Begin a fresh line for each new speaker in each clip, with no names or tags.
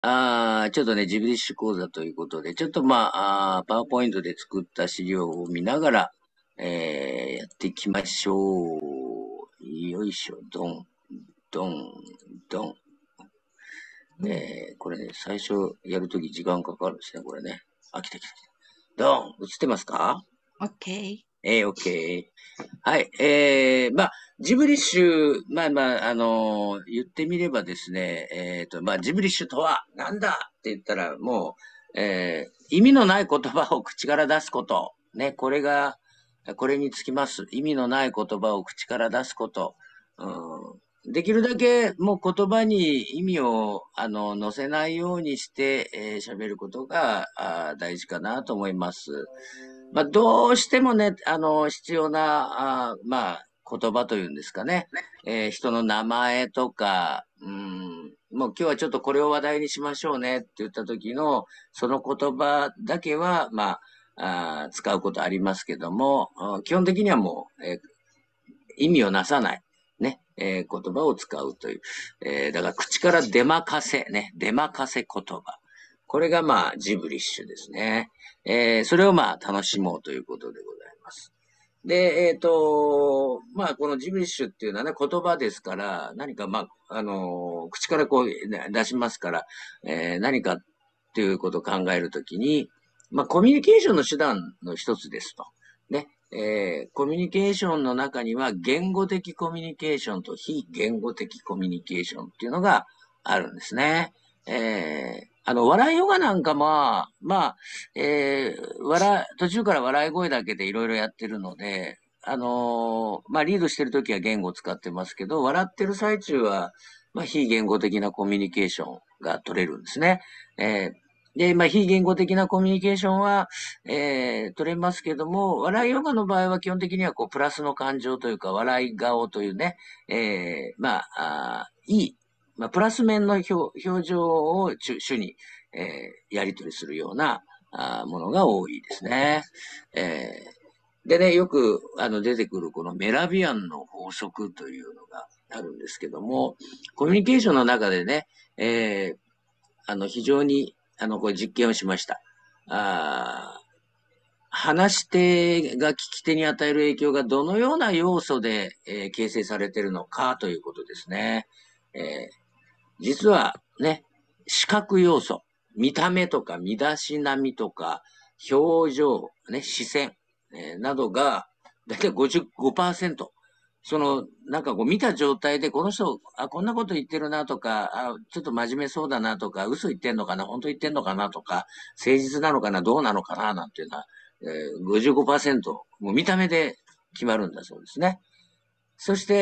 ちょっとね、ジブリッシュ講座ということで、ちょっとまあ、パワーポイントで作った資料を見ながら、やっていきましょう。よいしょ、ドン、ドン、ドン。これね、最初やるとき時間かかるんですね、これね。あ、来た来た来た。ドン、映ってますか？
OK。
OK。はい。まあ、ジブリッシュ、まあまあ、言ってみればですね、まあ、ジブリッシュとは何だって言ったら、もう、意味のない言葉を口から出すこと。ね、これにつきます。意味のない言葉を口から出すこと。できるだけもう言葉に意味を乗せないようにして喋ることが大事かなと思います。まあ、どうしてもね、必要な、まあ、言葉というんですかね。人の名前とか、もう今日はちょっとこれを話題にしましょうねって言った時の、その言葉だけは、まあ、使うことありますけども、基本的にはもう、意味をなさない、ね、言葉を使うという。だから口から出まかせ、ね、出まかせ言葉。これがまあ、ジブリッシュですね。それをまあ、楽しもうということでございます。で、まあ、このジブリッシュっていうのはね、言葉ですから、何かまあ、口からこう、ね出しますから、何かっていうことを考えるときに、まあ、コミュニケーションの手段の一つですと。ね。コミュニケーションの中には、言語的コミュニケーションと非言語的コミュニケーションっていうのがあるんですね。笑いヨガなんかも、まあ、途中から笑い声だけでいろいろやってるので、まあ、リードしてるときは言語を使ってますけど、笑ってる最中は、まあ、非言語的なコミュニケーションが取れるんですね。で、まあ、非言語的なコミュニケーションは、取れますけども、笑いヨガの場合は基本的には、こう、プラスの感情というか、笑い顔というね、まあ、いい、まあ、プラス面の表情を主に、やり取りするようなものが多いですね。でね、よく出てくるこのメラビアンの法則というのがあるんですけども、コミュニケーションの中でね、非常にこれ実験をしました。話し手が聞き手に与える影響がどのような要素で、形成されているのかということですね。実はね、視覚要素、見た目とか身だしなみとか表情、ね、視線、などがだいたい55%。なんかこう見た状態でこの人、こんなこと言ってるなとか、ちょっと真面目そうだなとか、嘘言ってんのかな、本当言ってんのかなとか、誠実なのかな、どうなのかな、なんていうのは、55%、もう見た目で決まるんだそうですね。そして、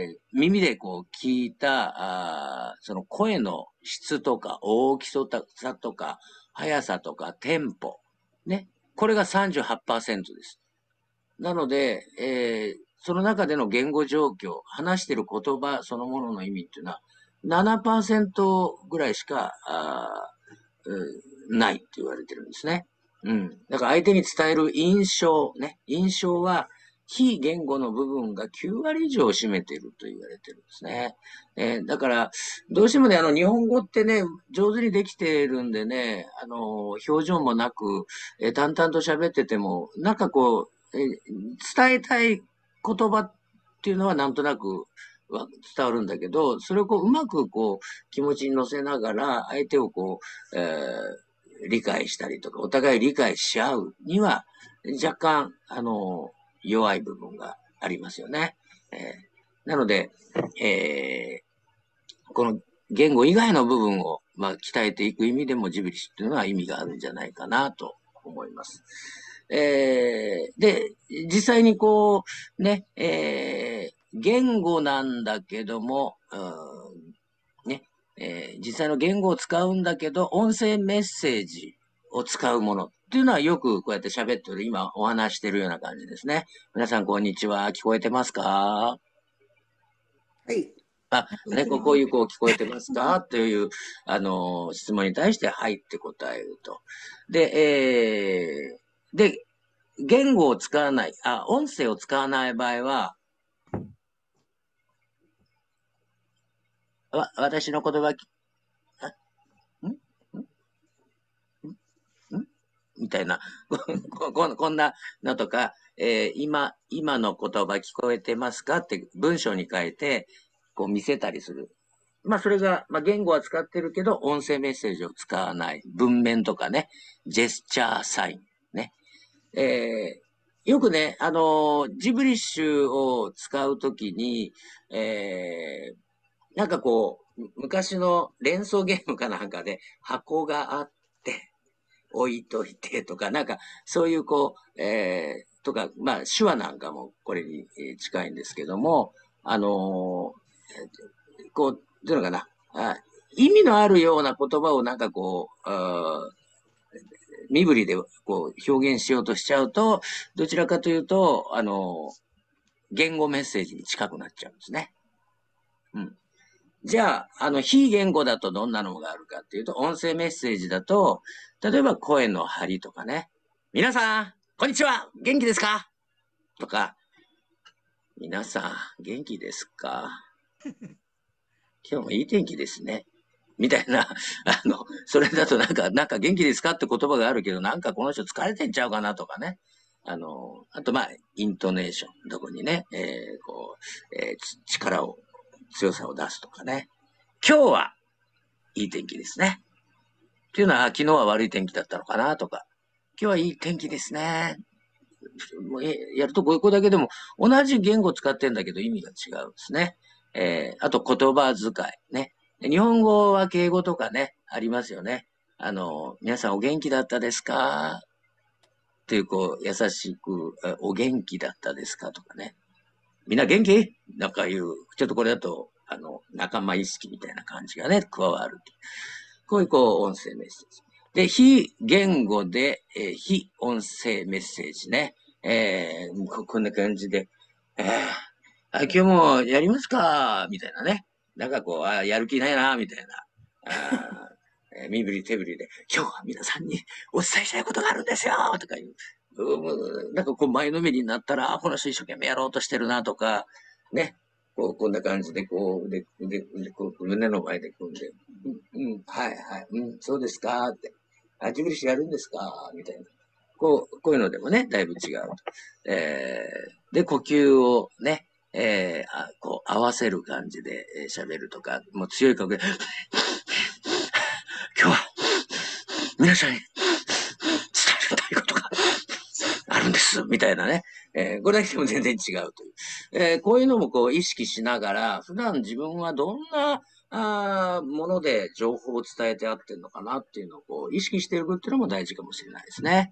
耳でこう聞いた、その声の質とか大きさとか速さとかテンポ。ね。これが38%です。なので、その中での言語状況、話している言葉そのものの意味っていうのは7%ぐらいしか、ないって言われてるんですね。うん。だから相手に伝える印象、ね。印象は非言語の部分が9割以上を占めていると言われてるんですね。だから、どうしてもね、日本語ってね、上手にできてるんでね、表情もなく、淡々と喋ってても、なんかこう、伝えたい言葉っていうのはなんとなく伝わるんだけど、それをこう、うまくこう、気持ちに乗せながら、相手をこう、理解したりとか、お互い理解し合うには、若干、弱い部分がありますよね。なので、この言語以外の部分を、まあ、鍛えていく意味でもジブリッっていうのは意味があるんじゃないかなと思います。で、実際にこう、ね、言語なんだけども、ね、実際の言語を使うんだけど、音声メッセージを使うものっていうのはよくこうやって喋ってる、今お話してるような感じですね。皆さんこんにちは。聞こえてますか？
はい。
ね、こういうこう聞こえてますかという、質問に対して、はいって答えると。で、言語を使わない、音声を使わない場合は、私の言葉、 みたいな、こんなのとか、今の言葉聞こえてますかって文章に変えて、こう見せたりする。まあそれが、まあ言語は使ってるけど、音声メッセージを使わない。文面とかね、ジェスチャーサイン。ね。よくね、ジブリッシュを使うときに、なんかこう、昔の連想ゲームかなんかで箱があって、置いといてとか、なんかそういうこう、とか、まあ手話なんかもこれに近いんですけども、こう、どういうのかな、意味のあるような言葉をなんかこう、身振りでこう表現しようとしちゃうと、どちらかというと、言語メッセージに近くなっちゃうんですね。うん。じゃあ、非言語だとどんなのがあるかっていうと、音声メッセージだと、例えば声の張りとかね。皆さん、こんにちは元気ですかとか、皆さん、元気ですか今日もいい天気ですね。みたいな、それだとなんか元気ですかって言葉があるけど、なんかこの人疲れてんちゃうかなとかね。あとまあ、イントネーション、どこにね、力を、強さを出すとかね。今日はいい天気ですね。っていうのは、昨日は悪い天気だったのかなとか、今日はいい天気ですね。もうやるとこだけでも同じ言語使ってんだけど意味が違うんですね。あと言葉遣いね。日本語は敬語とかね、ありますよね。皆さんお元気だったですかっていう、こう、優しく、お元気だったですかとかね。みんな元気なんかいう、ちょっとこれだと、仲間意識みたいな感じがね、加わる。こういう、こう、音声メッセージ。で、非言語で、非音声メッセージね。こんな感じで、今日もやりますかみたいなね。なんかこう、やる気ないな、みたいな。身振り手振りで、今日は皆さんにお伝えしたいことがあるんですよとかいう。なんかこう前のめりになったら、この人一生懸命やろうとしてるなとか、ね。こんな感じで、こう、こう胸の前で組んで、はいはい、そうですかって。ジブリッシュやるんですかみたいな。こういうのでもね、だいぶ違う。で、呼吸をね、こう合わせる感じで喋るとか、もう強い声で、今日は皆さんに伝えたいことがあるんです、みたいなね。これだけでも全然違うという。こういうのもこう意識しながら、普段自分はどんなもので情報を伝えてあってんのかなっていうのをこう意識していくっていうのも大事かもしれないですね。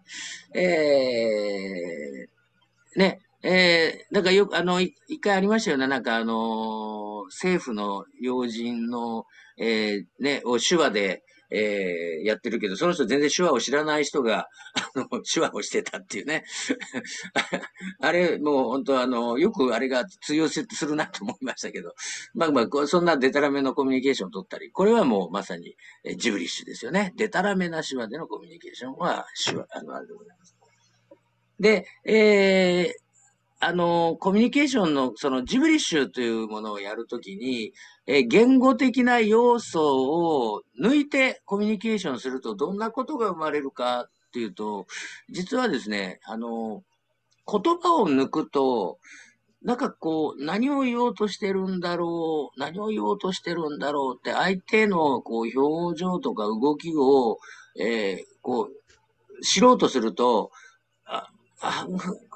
ね、なんかよく、一回ありましたよね。なんか政府の要人の、ね、を手話で、やってるけど、その人全然手話を知らない人が、手話をしてたっていうね。あれ、もう本当よくあれが通用するなと思いましたけど、まあまあ、そんなデタラメのコミュニケーションを取ったり、これはもうまさに、ジブリッシュですよね。デタラメな手話でのコミュニケーションは、手話、あれでございます。で、コミュニケーションの、そのジブリッシュというものをやるときに、言語的な要素を抜いてコミュニケーションするとどんなことが生まれるかっていうと、実はですね、言葉を抜くと、なんかこう、何を言おうとしてるんだろう、何を言おうとしてるんだろうって、相手のこう表情とか動きを、こう、知ろうとすると、あ、あ、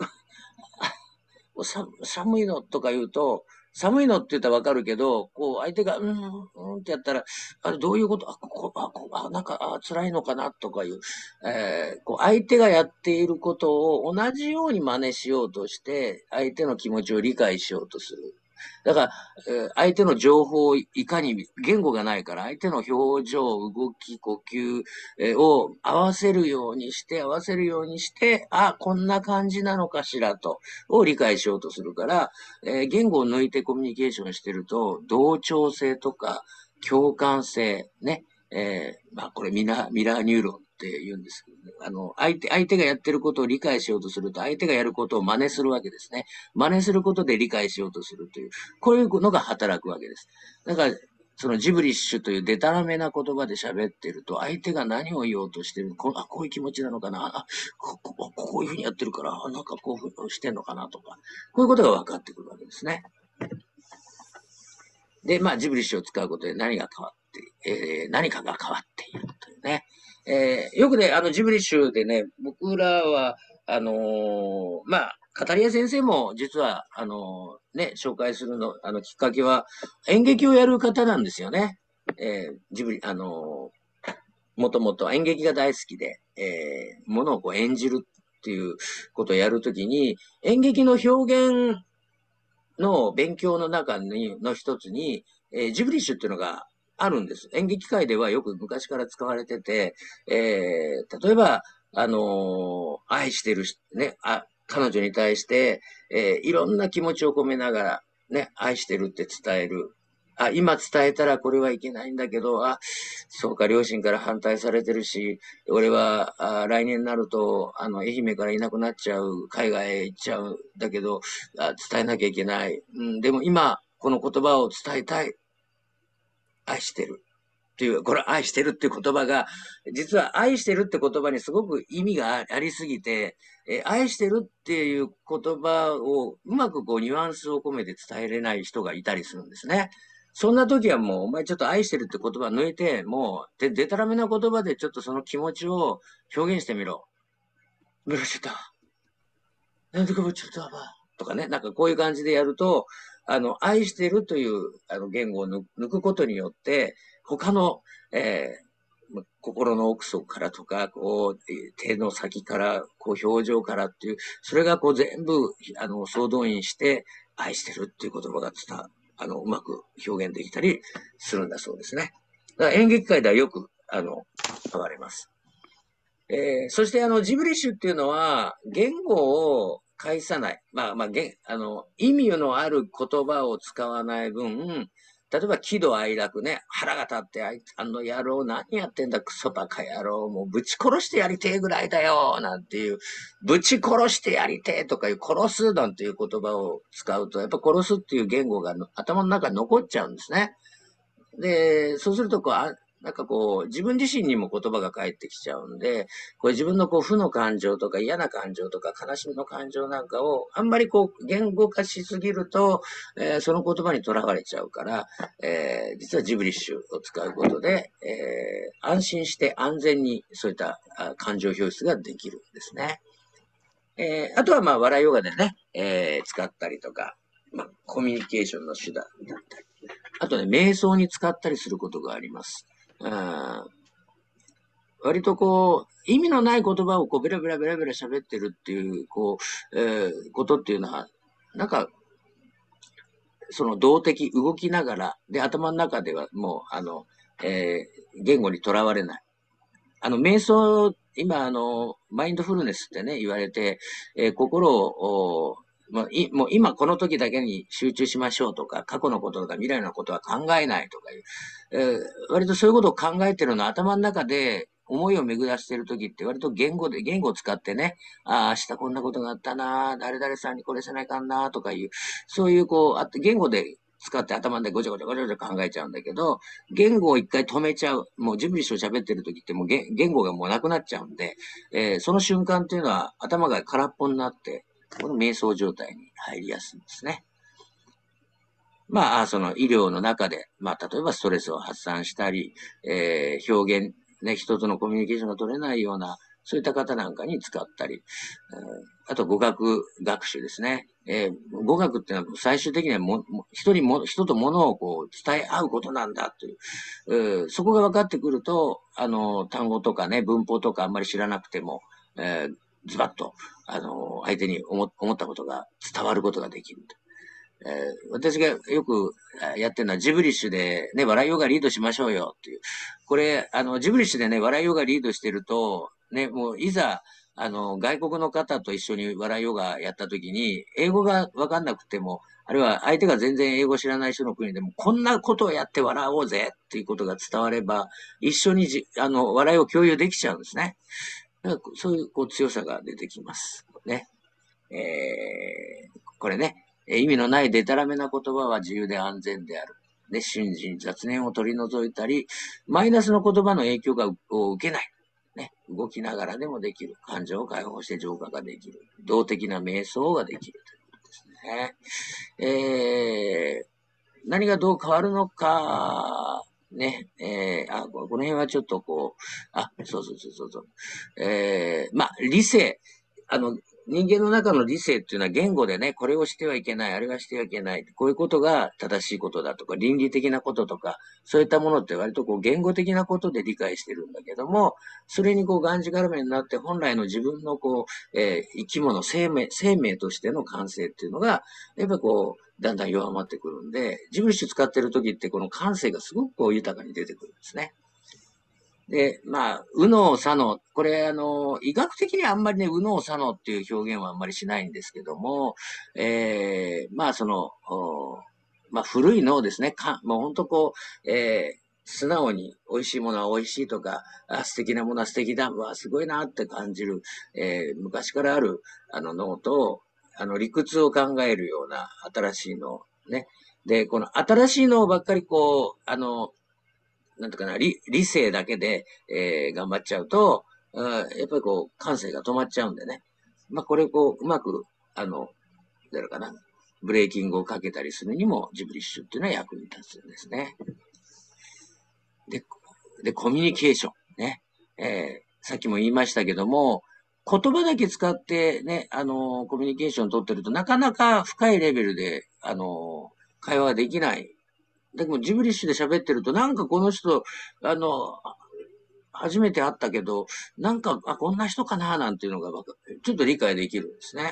寒いのとか言うと、寒いのって言ったらわかるけど、こう相手が、ってやったら、あれどういうことなんか、辛いのかなとかいう、こう相手がやっていることを同じように真似しようとして、相手の気持ちを理解しようとする。だから、相手の情報をいかに、言語がないから、相手の表情、動き、呼吸、を合わせるようにして、こんな感じなのかしらと、を理解しようとするから、言語を抜いてコミュニケーションしてると、同調性とか、共感性、ね、まあこれミラーニューロンって言うんですけど、ね、相手がやってることを理解しようとすると、相手がやることを真似するわけですね。真似することで理解しようとするという、こういうのが働くわけです。だから、 そのジブリッシュというデタラメな言葉で喋ってると、相手が何を言おうとしてる、こういう気持ちなのかな、こういうふうにやってるから、なんかこういうふうにしてんのかなとか、こういうことが分かってくるわけですね。で、まあ、ジブリッシュを使うことで何が変わって、何かが変わっているというね。よくね、ジブリッシュでね、僕らは、まあ、語り屋先生も実は、ね、紹介するの、きっかけは、演劇をやる方なんですよね。ジブリ、もともと演劇が大好きで、ものをこう演じるっていうことをやるときに、演劇の表現の勉強の中の一つに、ジブリッシュっていうのがあるんです。演劇界ではよく昔から使われてて、例えば、愛してるね、彼女に対して、いろんな気持ちを込めながら、ね、愛してるって伝える。今伝えたらこれはいけないんだけど、そうか、両親から反対されてるし、俺は、来年になると、愛媛からいなくなっちゃう、海外へ行っちゃうんだけど、伝えなきゃいけない。でも今、この言葉を伝えたい。愛してる。っていう、これ愛してるっていう言葉が、実は愛してるって言葉にすごく意味がありすぎて、愛してるっていう言葉をうまくこうニュアンスを込めて伝えれない人がいたりするんですね。そんな時はもう、お前ちょっと愛してるって言葉抜いて、もう、でたらめな言葉でちょっとその気持ちを表現してみろ。見らしちゃった。なんでかもちょっととかね、なんかこういう感じでやると、愛してるという、言語を抜くことによって、他の、心の奥底からとか、こう、手の先から、こう、表情からっていう、それがこう全部、総動員して、愛してるっていう言葉がうまく表現できたりするんだそうですね。だから演劇界ではよく、使われます。そしてジブリッシュっていうのは、言語を介さない。意味のある言葉を使わない分、例えば喜怒哀楽ね、腹が立って、野郎何やってんだ、クソバカ野郎、もうぶち殺してやりてえぐらいだよ、なんていう、ぶち殺してやりてえとかいう、殺すなんていう言葉を使うと、やっぱ殺すっていう言語が頭の中に残っちゃうんですね。で、そうするとなんかこう、自分自身にも言葉が返ってきちゃうんで、これ自分のこう、負の感情とか嫌な感情とか悲しみの感情なんかを、あんまりこう、言語化しすぎると、その言葉にとらわれちゃうから、実はジブリッシュを使うことで、安心して安全にそういった感情表出ができるんですね。あとはまあ、笑いヨガでね、使ったりとか、コミュニケーションの手段だったり、あとね、瞑想に使ったりすることがあります。割とこう、意味のない言葉をこう、ベラベラベラベラ喋ってるっていう、ことっていうのは、なんか、その動的、動きながら、で、頭の中ではもう、言語にとらわれない。瞑想、今、マインドフルネスってね、言われて、心を、もう今この時だけに集中しましょうとか、過去のこととか未来のことは考えないとかいう、割とそういうことを考えてるのは頭の中で思いを巡らしてる時って割と言語を使ってね、明日こんなことがあったな、誰々さんにこれせないかんなとかいう、そういう言語で使って頭でごちゃごちゃごちゃごちゃ考えちゃうんだけど、言語を一回止めちゃう。もうジブリッシュを喋ってる時ってもう言語がもうなくなっちゃうんで、その瞬間っていうのは頭が空っぽになって、この瞑想状態に入りやすいんですね。その医療の中で、例えばストレスを発散したり、表現、ね、人とのコミュニケーションが取れないような、そういった方なんかに使ったり、あと語学学習ですね。語学っていうのは最終的には人と物をこう伝え合うことなんだという、そこが分かってくると、単語とかね、文法とかあんまり知らなくても、ズバッと、相手に思ったことが伝わることができる。私がよくやってるのはジブリッシュでね、笑いヨガリードしましょうよっていう。これ、ジブリッシュでね、笑いヨガリードしてると、ね、もういざ、外国の方と一緒に笑いヨガやった時に、英語がわかんなくても、あるいは相手が全然英語知らない人の国でも、こんなことをやって笑おうぜっていうことが伝われば、一緒に笑いを共有できちゃうんですね。だからそういう強さが出てきます。ね。これね、意味のないデタラメな言葉は自由で安全である。 ね、瞬時に雑念を取り除いたり、マイナスの言葉の影響を受けない。ね、動きながらでもできる。感情を解放して浄化ができる。動的な瞑想ができるということですね。何がどう変わるのか、ね、この辺はちょっとそう。理性、人間の中の理性っていうのは言語でね、これをしてはいけない、あれはしてはいけない、こういうことが正しいことだとか、倫理的なこととか、そういったものって割と言語的なことで理解してるんだけども、それにがんじがらめになって本来の自分の生き物、生命としての感性っていうのが、やっぱだんだん弱まってくるんで、ジブリッシュ使ってる時ってこの感性がすごく豊かに出てくるんですね。で、右脳左脳、これ医学的にはあんまりね、右脳左脳っていう表現はあんまりしないんですけども、古い脳ですね。もう本当素直に美味しいものは美味しいとか、素敵なものは素敵だ、すごいなって感じる、昔からある脳と、理屈を考えるような新しい脳。ね。で、この新しい脳ばっかりなんとかな、理性だけで、頑張っちゃうと、やっぱり感性が止まっちゃうんでね。これをうまく、出るかな。ブレーキングをかけたりするにも、ジブリッシュっていうのは役に立つんですね。で、コミュニケーション。ね。さっきも言いましたけども、言葉だけ使ってね、コミュニケーションを取ってると、なかなか深いレベルで、会話ができない。でも、ジブリッシュで喋ってると、なんかこの人、初めて会ったけど、なんか、こんな人かななんていうのがちょっと理解できるんですね。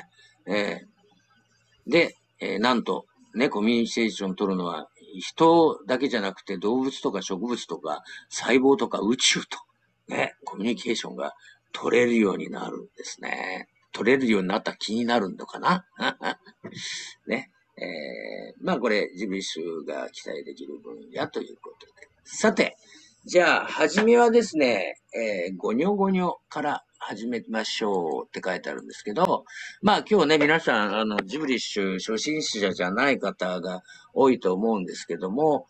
で、なんと、ね、コミュニケーション取るのは、人だけじゃなくて動物とか植物とか細胞とか宇宙と、ね、コミュニケーションが取れるようになるんですね。取れるようになった気になるのかなね。これ、ジブリッシュが期待できる分野ということで。さて、じゃあ、はじめはですね、ごにょごにょから始めましょうって書いてあるんですけど、今日ね、皆さん、ジブリッシュ初心者じゃない方が多いと思うんですけども、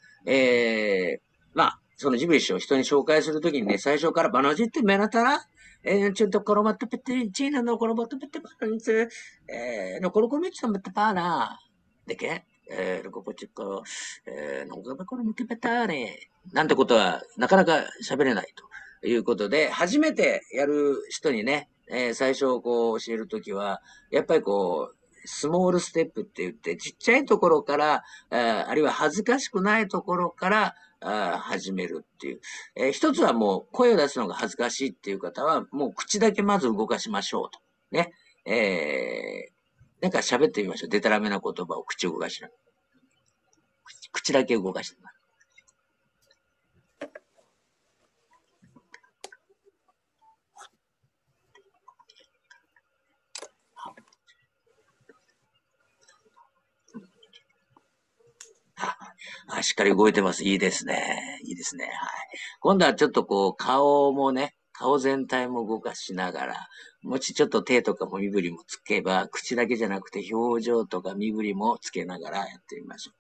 そのジブリッシュを人に紹介するときにね、最初からバナジってメナタラちょっとコロバットペティチーナのコロバットペテパンツ、のコロコロミツのメタパーナでけロコポチコ、のコロコロミテペターネなんてことはなかなか喋れないということで、初めてやる人にね、最初教えるときは、やっぱりスモールステップって言って、ちっちゃいところから、あるいは恥ずかしくないところから始めるっていう。一つはもう声を出すのが恥ずかしいっていう方は、もう口だけまず動かしましょうと。ね。なんか喋ってみましょう。でたらめな言葉を口を動かしながら。口だけ動かしてます。しっかり動いてます。いいですね。いいですね。はい。今度はちょっと顔もね、顔全体も動かしながら、もしちょっと手とかも身振りもつけば、口だけじゃなくて表情とか身振りもつけながらやってみましょう。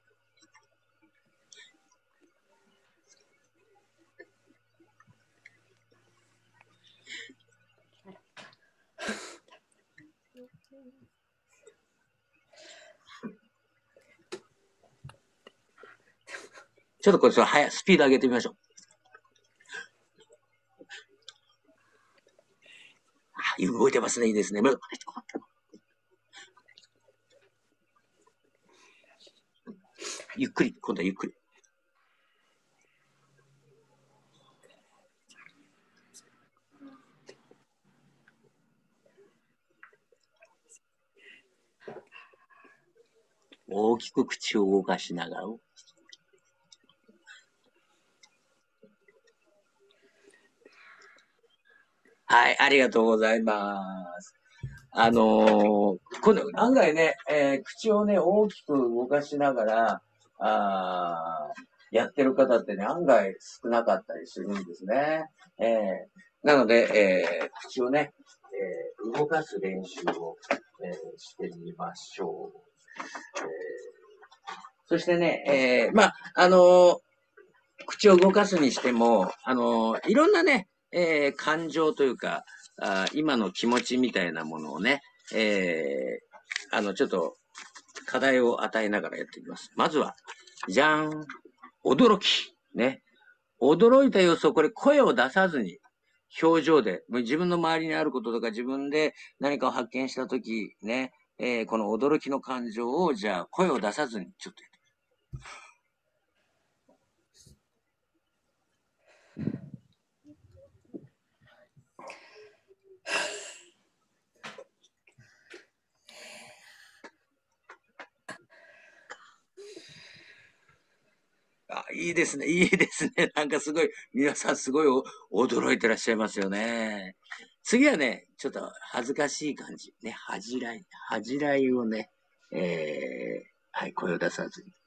ちょっとこれスピード上げてみましょう。動いてますね。いいですね。ゆっくり、今度はゆっくり。大きく口を動かしながら。はい、ありがとうございます。今度、案外ね、口をね、大きく動かしながら、やってる方ってね、案外少なかったりするんですね。なので、口をね、動かす練習を、してみましょう。 そしてね、口を動かすにしても、いろんなね、感情というか、今の気持ちみたいなものをね、ちょっと課題を与えながらやっていきます。まずは、じゃーん、驚き。ね。驚いた様子をこれ声を出さずに、表情で、自分の周りにあることとか自分で何かを発見したときね、この驚きの感情をじゃあ声を出さずにちょっとやっていいですね、いいですね。なんかすごい、皆さんすごい驚いてらっしゃいますよね。次はね、ちょっと恥ずかしい感じ。ね、恥じらいをね、はい、声を出さずに。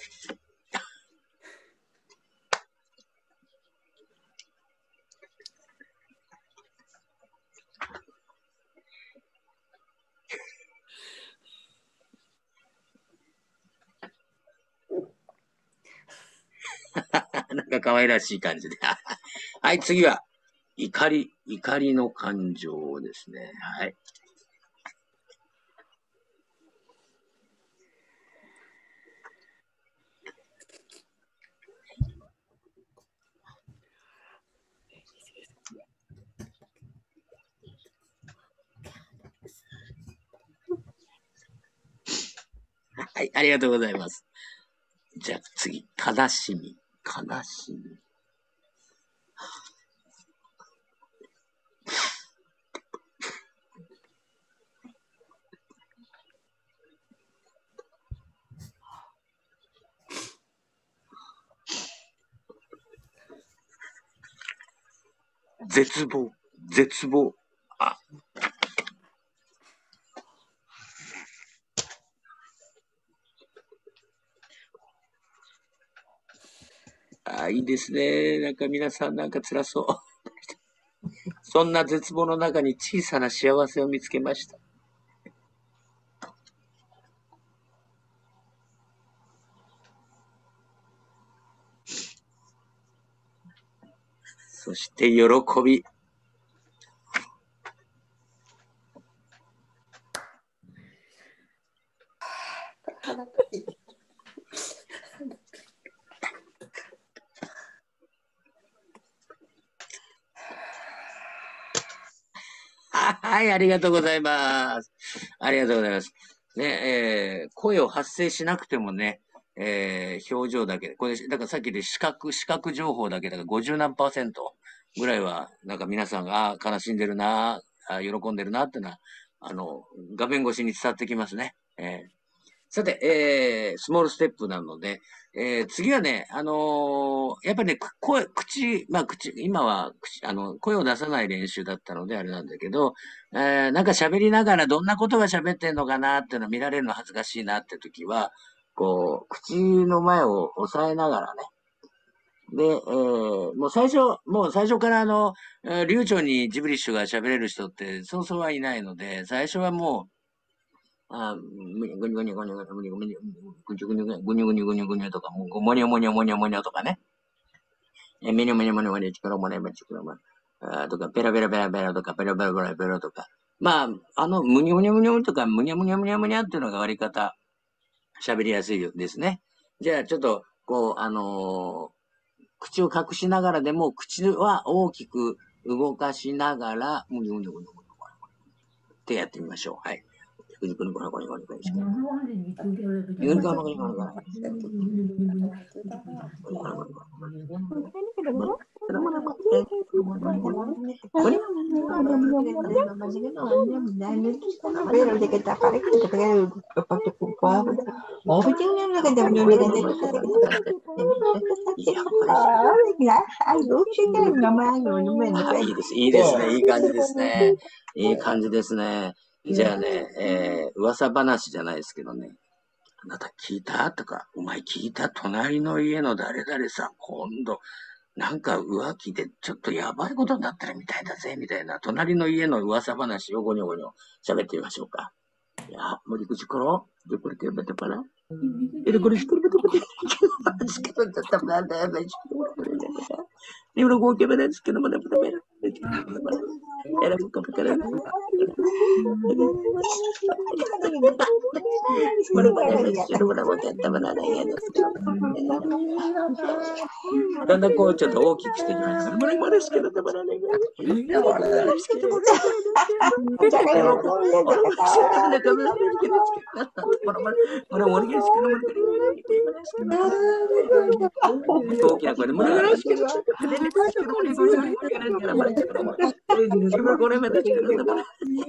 なんか可愛らしい感じで。はい、次は、怒りの感情ですね。はい。はい、ありがとうございます。じゃあ次、悲しみ。絶望。いいですね。なんか皆さんなんか辛そう。そんな絶望の中に小さな幸せを見つけました。そして喜び。はい、ありがとうございます。ありがとうございます。ね、声を発声しなくてもね、表情だけで、これ、だからさっきで視覚情報だけだから50何%ぐらいは、なんか皆さんが、悲しんでるな、喜んでるなってのは、画面越しに伝わってきますね。さて、スモールステップなので、次はね、やっぱりね、今は声を出さない練習だったのであれなんだけど、なんか喋りながらどんなことが喋ってんのかなっていうのを見られるの恥ずかしいなって時は、こう、口の前を押さえながらね、で、もう最初から流暢にジブリッシュが喋れる人ってそうそうはいないので、最初はもう、ぐにゅぐにゅぐにゅぐにゅぐにゅぐにゅぐにゅぐにゅぐにゅぐにゅぐにゅとか、もにょもにょもにょもにょとかね。めにょめにょもにょもにょ、ちくろもねめちくろもとか、ペラペラペラペラとか、ペラペラペラペラとか。まあ、むにょむにょむにょとか、むにょむにょむにょむにょっていうのが割り方、喋りやすいですね。じゃあ、ちょっと、こう、口を隠しながらでも、口は大きく動かしながら、むにょむにょむにょむにょってやってみましょう。はい。くにくにこにこにこにこにして。
Pero de que te aparezca, que te quede parte culpable. O que tiene una que te
いいですね。いい感じですね。いい感じですね。じゃあね、噂話じゃないですけどね。あなた聞いたとか、お前聞いた隣の家の誰々さん、今度、なんか浮気でちょっとやばいことになってるみたいだぜ、みたいな、隣の家の噂話をごにょごにょ喋ってみましょうか。いや、森口ころ、でこれてべてから。 Era ko rin siguro ba ito? Hindi mo na kung kaya ba natin ka naman na pala. Era ko kapag ka na. Mana mana sino mo na maganda man na yan. Danda koちょっと大きくしてきました。mana mana sino na man na yan. Mana mana sino man大きな声で、mana mana sinoこれまで作るんだから。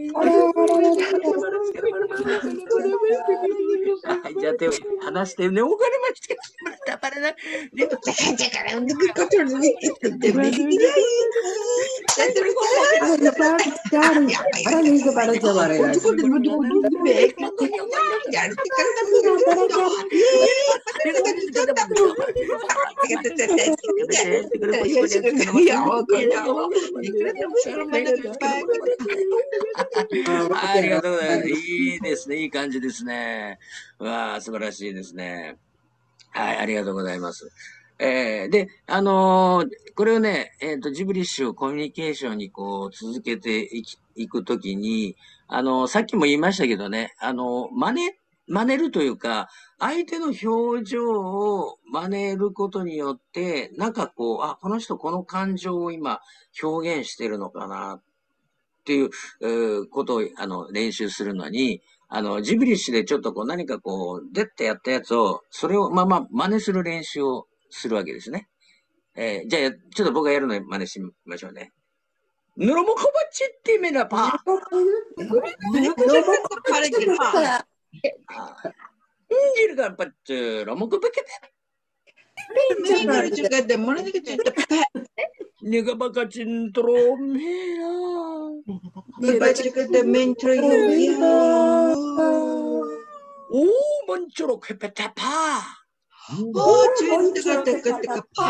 じゃあ手を離してね、お金までつけてもらったからな。で、だから、ことに見てて、で、右に。ありがとうございます。いいですね。いい感じですね。わあ、素晴らしいですね。はい、ありがとうございます。で、これをね、ジブリッシュをコミュニケーションにこう続けていくときに、さっきも言いましたけどね、真似るというか、相手の表情を真似ることによって、なんかこう、あ、この人この感情を今表現してるのかなっていうことを練習するのに、ジブリッシュでちょっとこう何かこう、でってやったやつを、それを真似する練習をするわけですね。じゃあ、ちょっと僕がやるのに真似しましょうね。ぬろもこばちってめなぱ。Injil kan pace, romo ko paket.
Injil juga demo ni kita tepat.
Ni ka baka cintrom hea.
Baca kita mentro ya.
Oh, mencuruk hepetapa.
Oh, cinta kata pa.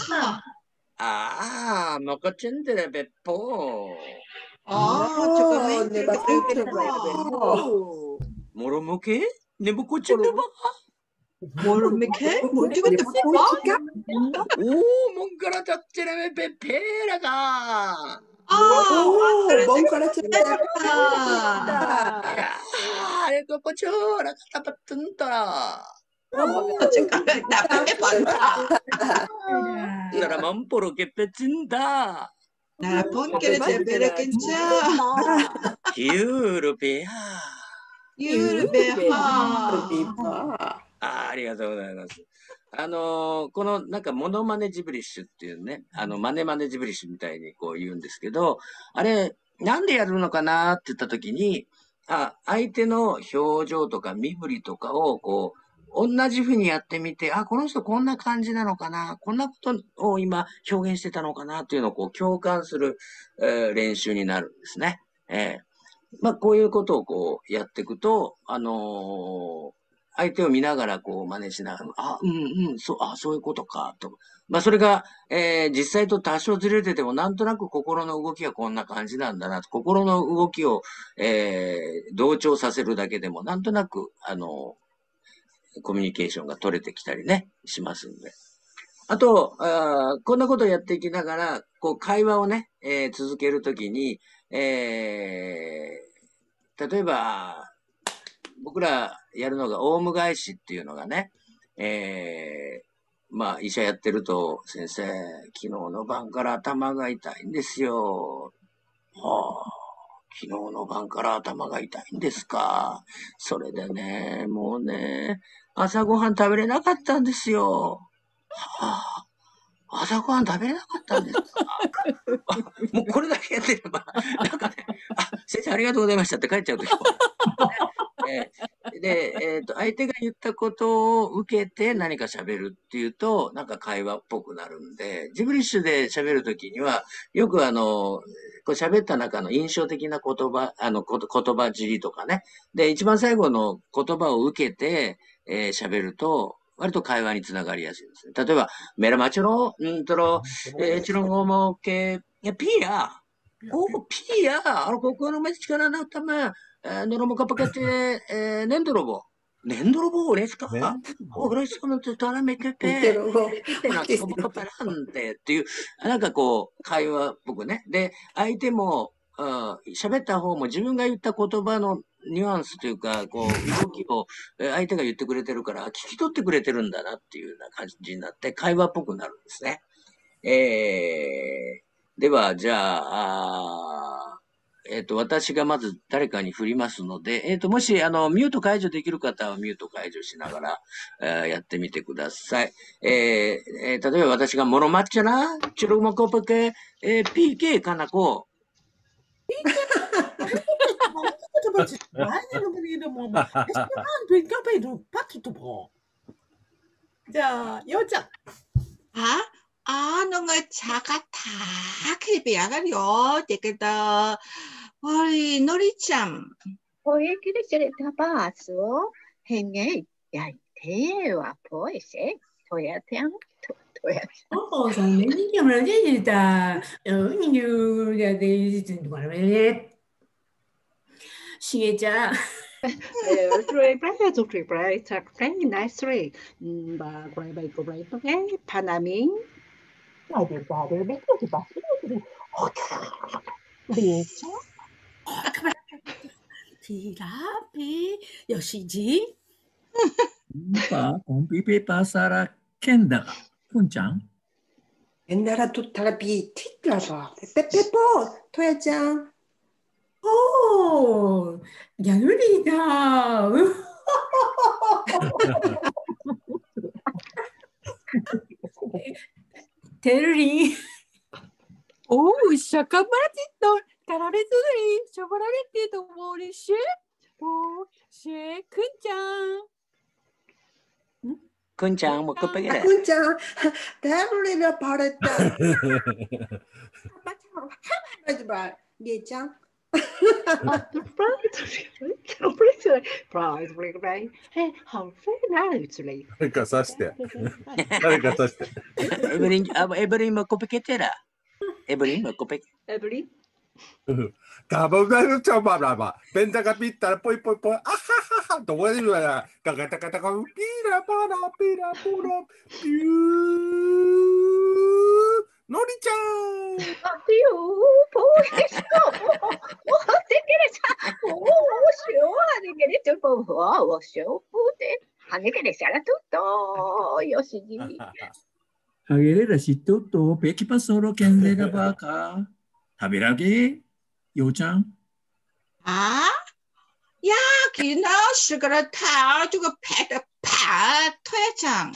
Ah, maka cinta bepo.
Oh, juga mentro bepo.
Moromuke? Nebuko cinta ba?
Moromuke? Juga tepat.
Oh, mongkara tatsire bepera ka.
Mongkara cinta.
Ya, ako po chura katapat tuntara. Naraman che pecinta.
Narapon che le bere kencha.
European. ありがとうございます。このなんかモノマネジブリッシュっていうね、マネマネジブリッシュみたいにこう言うんですけど、あれ、なんでやるのかなって言ったときに、相手の表情とか身振りとかをこう、同じ風にやってみて、この人こんな感じなのかな、こんなことを今表現してたのかなっていうのをこう共感する、練習になるんですね。こういうことをこうやっていくと、相手を見ながらこう真似しながら、そういうことか、と。それが、実際と多少ずれてても、なんとなく心の動きはこんな感じなんだな、心の動きを、同調させるだけでも、なんとなく、コミュニケーションが取れてきたりね、しますんで。あと、こんなことをやっていきながら、こう、会話をね、続けるときに、例えば、僕らやるのがオウム返しっていうのがね、医者やってると、先生、昨日の晩から頭が痛いんですよ。昨日の晩から頭が痛いんですか。それでね、もうね、朝ごはん食べれなかったんですよ。朝ごはん食べれなかったんですか。もうこれだけやってれば、なんかね、先生ありがとうございましたって帰っちゃうときも。で、相手が言ったことを受けて何か喋るっていうと、なんか会話っぽくなるんで、ジブリッシュで喋るときには、よくこう喋った中の印象的な言葉、言葉尻とかね。で、一番最後の言葉を受けて、喋ると、割と会話につながりやすいですね。例えば、メラマチョロ、チロンゴモケ、ピーヤ、ピーヤ、ここの町からなったま、ノロモカパケテ、ネンドロボ。 粘泥棒ですか
ね。
俺そのとらめて
言って
て、
る方。
ってな、そぼこたらんてっていう、なんかこう、会話っぽくね。で、相手も、喋った方も自分が言った言葉のニュアンスというか、こう、動きを相手が言ってくれてるから、聞き取ってくれてるんだなっていうような感じになって、会話っぽくなるんですね。では、じゃあ、私がまず誰かに振りますので、もし、ミュート解除できる方はミュート解除しながら、やってみてください。例えば私がモロマッチャな、チュルモコポケ、PK かなこ。
じゃあ、ようちゃん。
のが차가 다 비야가요. 되겠다. 우리 놀이참.
Poikiris tabasu henge yai te wa poise toyatem toyat.
Son 내니 겸을 제지다. 인류가 되지 말래. 시계자.
Rồi bây giờ tụi bây giờ cái nice rồi bà quay bài của bài cái Panaming
나들 밑에서 봤으면 그렇죠?
디라피 여시지.
곰피페 파사라 켄다가 훈장.
옛날에 두타가 비 튀겨서 빼빼뽀 토야짱.
오, 야누리다. 데르리.
오, 샤카마라티또 가라레스들이 쇼바라레티도 모리시 보시 큰장.
근장, 뭐, 끝배기래.
군장 대물리를 바랬다. 하지 마. 예짱.
không phải nào rồi
誰か刺して。誰か刺して。
エブリンもコペケテラ。エブリンもコペケ。
Every
가보다는 쳐봐봐. 벤자가 삐따라 뽀이뽀이뽀이 아하하하 동원이로야 가가타가타가 삐라바라 삐라뽀라 뾰 놀이짱
Tiu poise o te quieres o shio de querer tu po o shio pute ane querer sara tutto yoshiji.
하게레라 시토토 베키파소로 켄데가 바카. 타비라게 요장.
야, 기나 시그라 타 주고 패다 파 토야짱.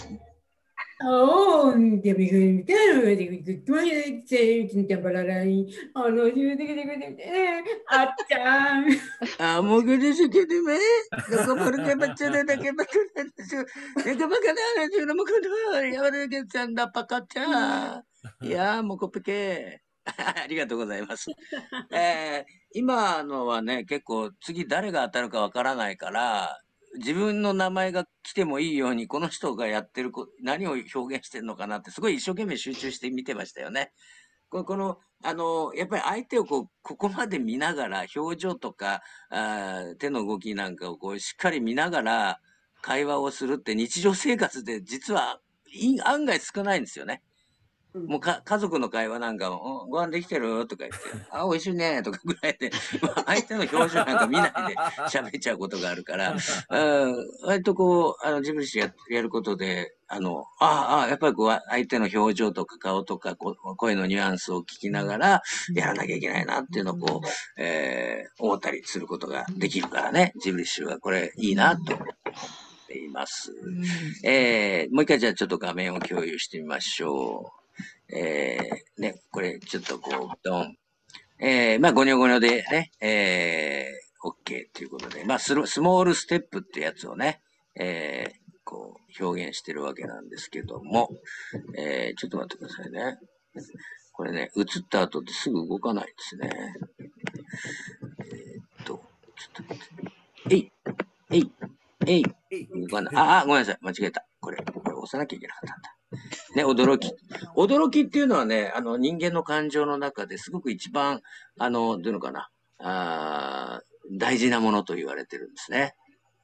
데뷔 그 도와야지 진짜 말라라이. 너 지금 되게 아짱.
amo que dice que dime, no porque bachete de que bachete, de que bacana, yo no me acuerdo, y ahora que se anda pa cacha, ya, mo copeque. ありがとうございます。今のはね、結構次誰が当たるかわからないから、自分の名前が来てもいいように、この人がやってる何を表現してるのかなって、すごい一生懸命集中して見てましたよね。この、やっぱり相手をここまで見ながら、表情とか、手の動きなんかをしっかり見ながら会話をするって日常生活で実は案外少ないんですよね。もう家族の会話なんかも、ご飯できてるとか言って、美味しいねとかぐらいで、相手の表情なんか見ないで喋っちゃうことがあるから、割とこう、自分自身やることで、やっぱりこう、相手の表情とか顔とか、声のニュアンスを聞きながら、やらなきゃいけないなっていうのをこう、思ったりすることができるからね、ジブリッシュはこれいいなと思っています。もう一回じゃあちょっと画面を共有してみましょう。ね、これ、ちょっとこう、ドン。ゴニョゴニョでね、OK ということで、スモールステップってやつをね、こう、表現してるわけなんですけども、ちょっと待ってくださいね。これね、映った後ってすぐ動かないですね。ちょっと待って。動かない。ごめんなさい。間違えた。これ押さなきゃいけなかったんだ。ね、驚き。驚きっていうのはね、人間の感情の中ですごく一番、どういうのかな、大事なものと言われてるんですね。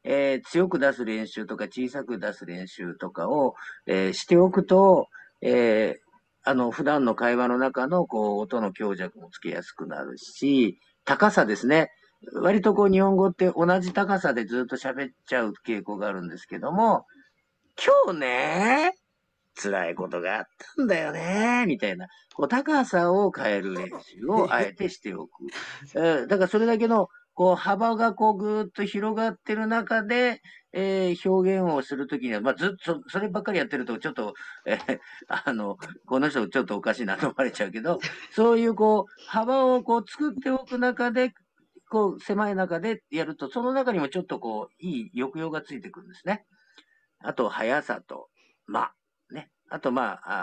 強く出す練習とか小さく出す練習とかを、しておくと、普段の会話の中の音の強弱もつけやすくなるし、高さですね。割と日本語って同じ高さでずっと喋っちゃう傾向があるんですけども、今日ね、辛いことがあったんだよね、みたいな、高さを変える練習をあえてしておく。だからそれだけの、幅がぐーっと広がってる中で、表現をするときには、ずっと、そればっかりやってると、ちょっと、この人ちょっとおかしいなと思われちゃうけど、そういう幅を作っておく中で、狭い中でやると、その中にもちょっといい抑揚がついてくるんですね。あと、速さと、ね。あと、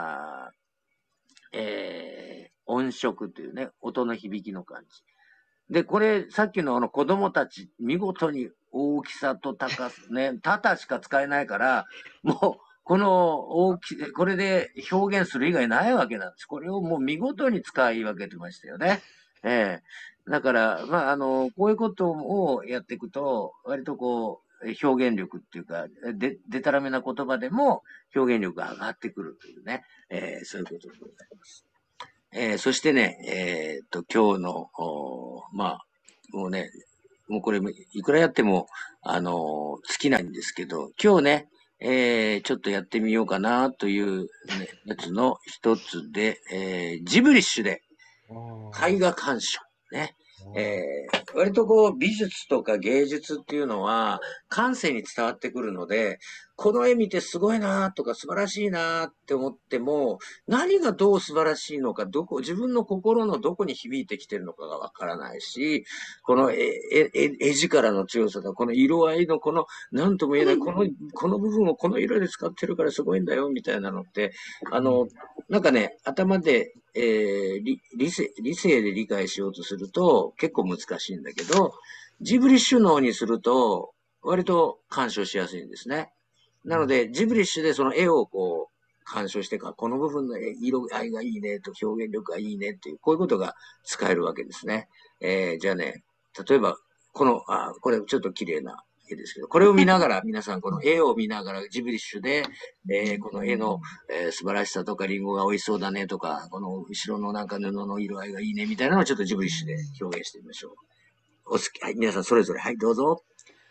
音色というね、音の響きの感じ。で、これ、さっきの子供たち、見事に大きさと高さ、ね、多々しか使えないから、もう、これで表現する以外ないわけなんです。これをもう見事に使い分けてましたよね。だから、こういうことをやっていくと、割と表現力っていうか、でたらめな言葉でも表現力が上がってくるというね、そういうことでございます。そしてね、今日の、もうね、もうこれ、いくらやっても、尽きないんですけど、今日ね、ちょっとやってみようかなという、ね、やつの一つで、ジブリッシュで、絵画鑑賞。ね。割と美術とか芸術っていうのは感性に伝わってくるので、この絵見てすごいなとか素晴らしいなって思っても、何がどう素晴らしいのか、自分の心のどこに響いてきてるのかがわからないし、この絵力の強さだ、この色合いのなんとも言えない、この部分をこの色で使ってるからすごいんだよ、みたいなのって、なんかね、頭で、理性で理解しようとすると結構難しいんだけど、ジブリッシュ脳にすると割と鑑賞しやすいんですね。なので、ジブリッシュでその絵を鑑賞してから、この部分の色合いがいいねと表現力がいいねっていう、こういうことが使えるわけですね。じゃあね、例えば、これちょっと綺麗な絵ですけど、これを見ながら、皆さんこの絵を見ながらジブリッシュで、この絵の、素晴らしさとか、リンゴが美味しそうだねとか、この後ろのなんか布の色合いがいいねみたいなのをちょっとジブリッシュで表現してみましょう。お好き、はい、皆さんそれぞれ、はい、どうぞ。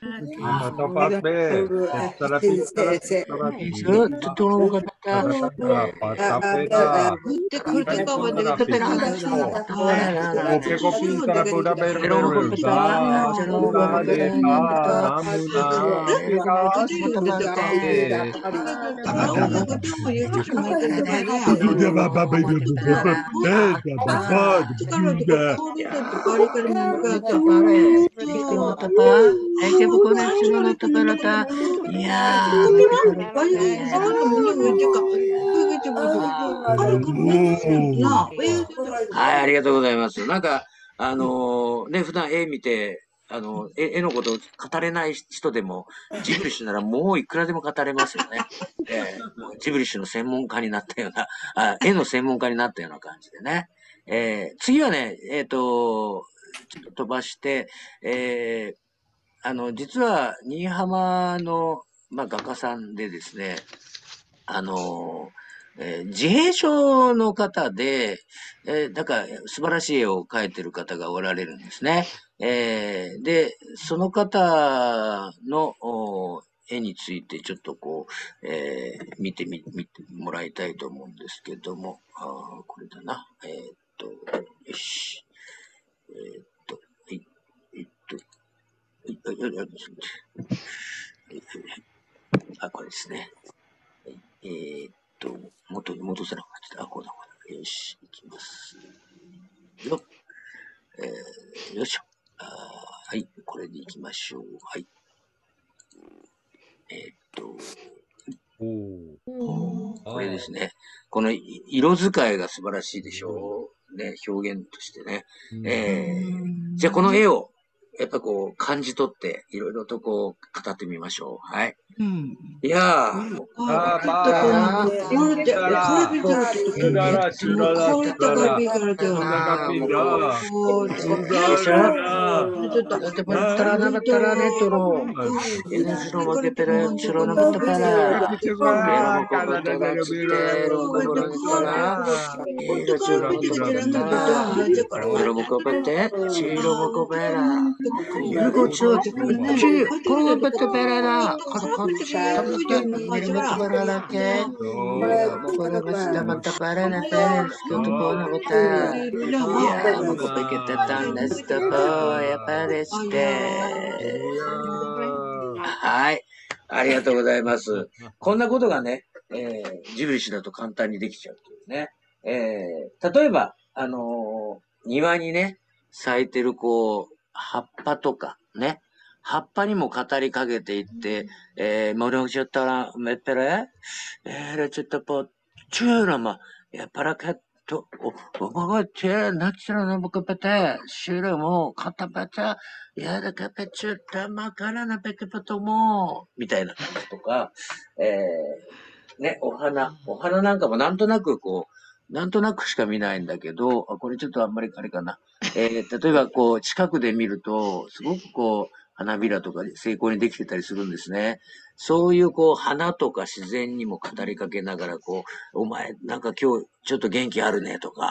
いやはい、ありがとうございます。なんか、ね、普段絵見て、絵のことを語れない人でも、ジブリッシュならもういくらでも語れますよね。もうジブリッシュの専門家になったような、絵の専門家になったような感じでね。次はね、ちょっと飛ばして、実は、新居浜の、画家さんでですね、自閉症の方で、だから素晴らしい絵を描いてる方がおられるんですね。で、その方の絵についてちょっと見てもらいたいと思うんですけども、これだな。よし。これですね。元に戻せなかった。こうだ。よし、いきます。よいしょ。はい、これでいきましょう。はい。これですね。この色使いが素晴らしいでしょう。ね、表現としてね。じゃあこの絵を、やっぱ感じ取って、いろいろと語ってみましょう。はい。いやー。 Te porterà una taranetto. E nessuno che per c'era una tappara. Era un po' per cittero, un po' per città. Era c'era un po' per città. Era un po' per te, c'era un po' per era coach, ci, come per te per era. Cosa coach, mi rimetto per la che. Poi questa matta per la che, tutto buono per te. Yeah, ma come che te tanne sta poi a per ste. はい。ありがとうございます。こんなことがね、ジブリ氏だと簡単にできちゃうというね。例えば、庭にね、咲いてる葉っぱとかね、葉っぱにも語りかけていって、もろちょっとら、めっぺれちょっとチューラマ、パラカット、おばがチェナチュラの僕ペテ、シュルも、カタペテ、やだかぺちゅったまからなぺけぺとも、みたいな感じとか、ね、お花なんかもなんとなくなんとなくしか見ないんだけど、これちょっとあんまりあれかな。例えば近くで見ると、すごく花びらとか精巧にできてたりするんですね。そういう花とか自然にも語りかけながら、お前なんか今日ちょっと元気あるねとか、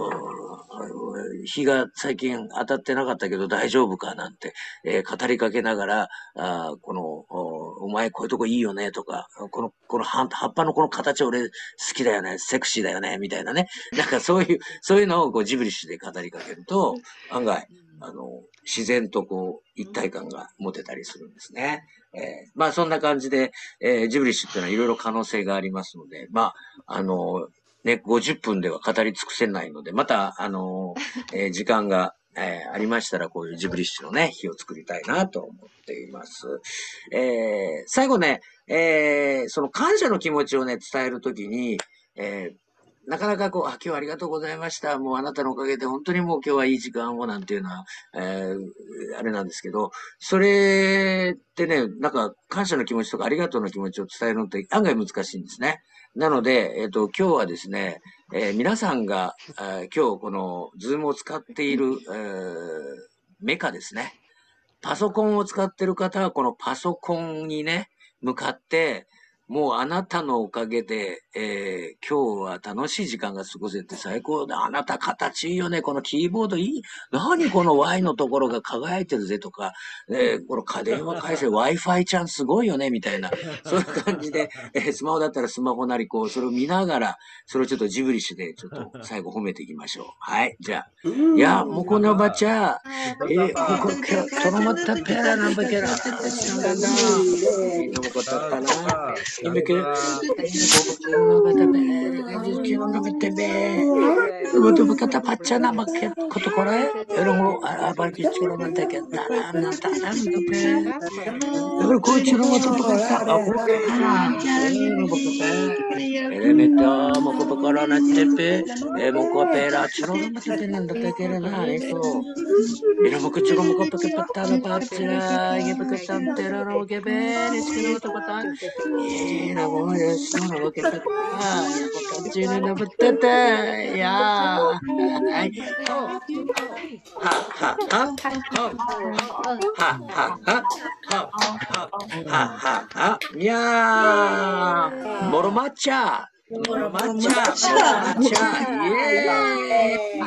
日が最近当たってなかったけど大丈夫かなんて、語りかけながら、お前こういうとこいいよねとか、この葉っぱのこの形俺好きだよね、セクシーだよね、みたいなね。なんかそういうのをジブリ氏で語りかけると、案外、自然と一体感が持てたりするんですね。まあそんな感じで、ジブリ氏っていうのはいろいろ可能性がありますので、まあ、ね、50分では語り尽くせないので、また、時間が、ありましたら、こういうジブリッシュのね、日を作りたいなと思っています。最後ね、その感謝の気持ちをね、伝えるときに、なかなか今日はありがとうございました。もうあなたのおかげで本当にもう今日はいい時間をなんていうのは、あれなんですけど、それってね、なんか感謝の気持ちとかありがとうの気持ちを伝えるのって案外難しいんですね。なので、今日はですね、皆さんが、今日このズームを使っている、メカですね。パソコンを使っている方はこのパソコンにね、向かって、もうあなたのおかげで、今日は楽しい時間が過ごせて最高だ。あなた形いいよね。このキーボードいい。何この Y のところが輝いてるぜとか、この電話回線 Wi-Fi ちゃんすごいよねみたいな。そういう感じで、スマホだったらスマホなりそれを見ながら、それをちょっとジブリしてちょっと最後褒めていきましょう。はい。じゃあ。いや、もうこのばちゃ、ここ、とろまったペラなんばけら。なんだ。いいのもことかな。今け、betul kata pacar nama koto kore, orang apa kicuru nanti kita nanti orang kicuru itu kata aku elementa mau perkara nanti mau kopera curu nanti nanti kira nari itu, ini mau kicuru mau pakai patah pacar, ini pakai santera orang keberes kira itu kata, ini mau ya semua mau kita, ya pakai cina dapat tete, ya. はい。ははははみやーモロマッチャモロマッチャイエーイ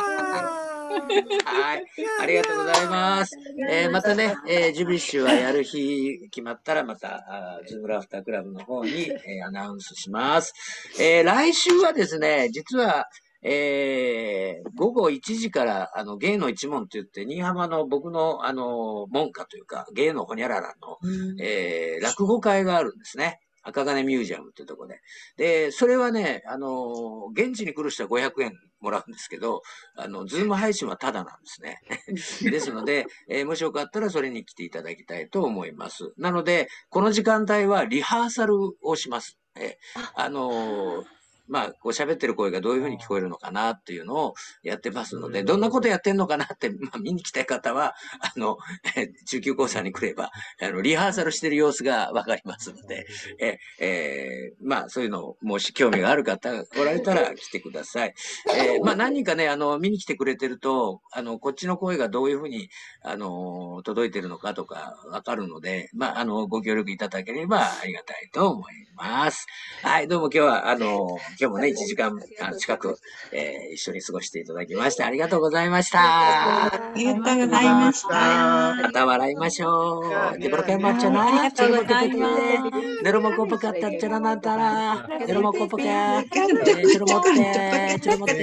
はい。ありがとうございます。またね、ジブリッシュはやる日決まったらまた、ズームラフタークラブの方に、アナウンスします。来週はですね、実は、午後1時から、芸の一門と言って、新居浜の僕の、門下というか、芸のほにゃららの、落語会があるんですね。赤金ミュージアムっていうところで。で、それはね、現地に来る人は500円もらうんですけど、ズーム配信はタダなんですね。ですので、もしよかったらそれに来ていただきたいと思います。なので、この時間帯はリハーサルをします。 まあ、こう喋ってる声がどういうふうに聞こえるのかなっていうのをやってますので、どんなことやってんのかなって、まあ、見に来たい方は、中級講座に来れば、リハーサルしてる様子がわかりますので、まあ、そういうのを、もし興味がある方がおられたら来てください。まあ、何人かね、見に来てくれてると、こっちの声がどういうふうに、届いてるのかとかわかるので、まあ、ご協力いただければありがたいと思います。はい、どうも今日は、今日もね、1時間近く、一緒に過ごしていただきまして、ありがとうございました。
ありがとうございました。
また笑いましょう。で、これからもっちゃな。
ありがとうございます。
ネロモコポカったっちゃらなんたら。ネロモコポカ。チョロモって、チョロモって、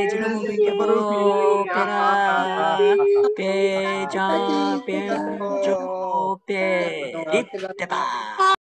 チョロモビケボロ、ペラ、ページャー、ペンチョー、ペー、リッテパー。